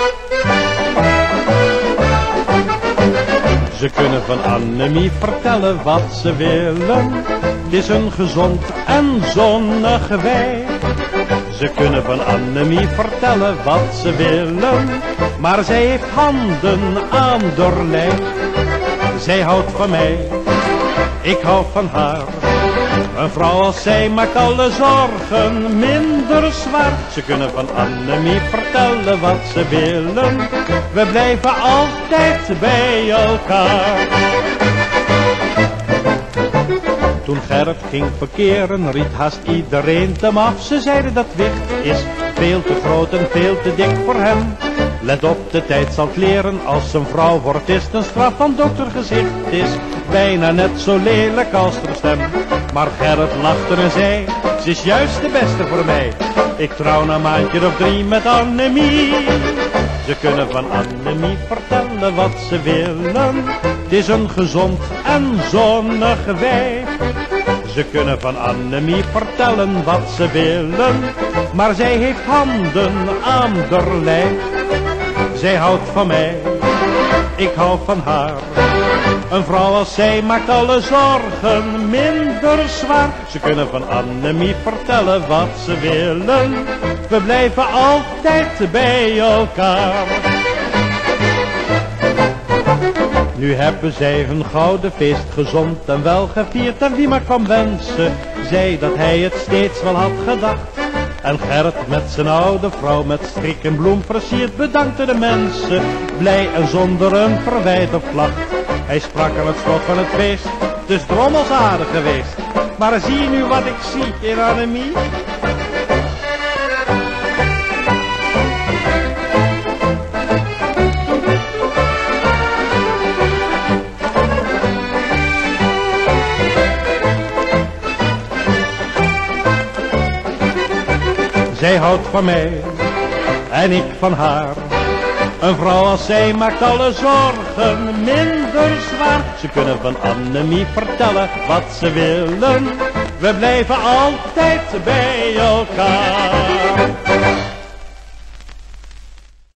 Ze kunnen van Annemie vertellen wat ze willen. Het is een gezond en zonnig wei. Ze kunnen van Annemie vertellen wat ze willen, maar zij heeft handen aan haar lijf. Zij houdt van mij, ik hou van haar. Een vrouw als zij maakt alle zorgen minder zwaar. Ze kunnen van Annemie vertellen wat ze willen. We blijven altijd bij elkaar. Toen Gerrit ging verkeren, riet haast iedereen hem af. Ze zeiden dat wicht is veel te groot en veel te dik voor hem. Let op, de tijd zal het leren, als een vrouw wordt is het een straf van doktergezicht. Is bijna net zo lelijk als haar stem. Maar Gerrit lachte en zei, ze is juist de beste voor mij. Ik trouw na een maandje of 3 met Annemie. Ze kunnen van Annemie vertellen wat ze willen. Het is een gezond en zonnig wijf. Ze kunnen van Annemie vertellen wat ze willen, maar zij heeft handen aan haar lijf. Zij houdt van mij, ik hou van haar. Een vrouw als zij maakt alle zorgen minder zwaar. Ze kunnen van Annemie vertellen wat ze willen. We blijven altijd bij elkaar. Nu hebben zij hun gouden feest gezond en wel gevierd. En wie maar kwam wensen, zei dat hij het steeds wel had gedacht. En Gerrit met zijn oude vrouw met strik en bloem versierd bedankte de mensen, blij en zonder een verwijt of klacht. Hij sprak aan het slot van het feest, het is drommels aardig geweest. Maar zie je nu wat ik zie in Annemie? Zij houdt van mij en ik van haar. Een vrouw als zij maakt alle zorgen minder zwaar. Ze kunnen van Annemie vertellen wat ze willen. We blijven altijd bij elkaar.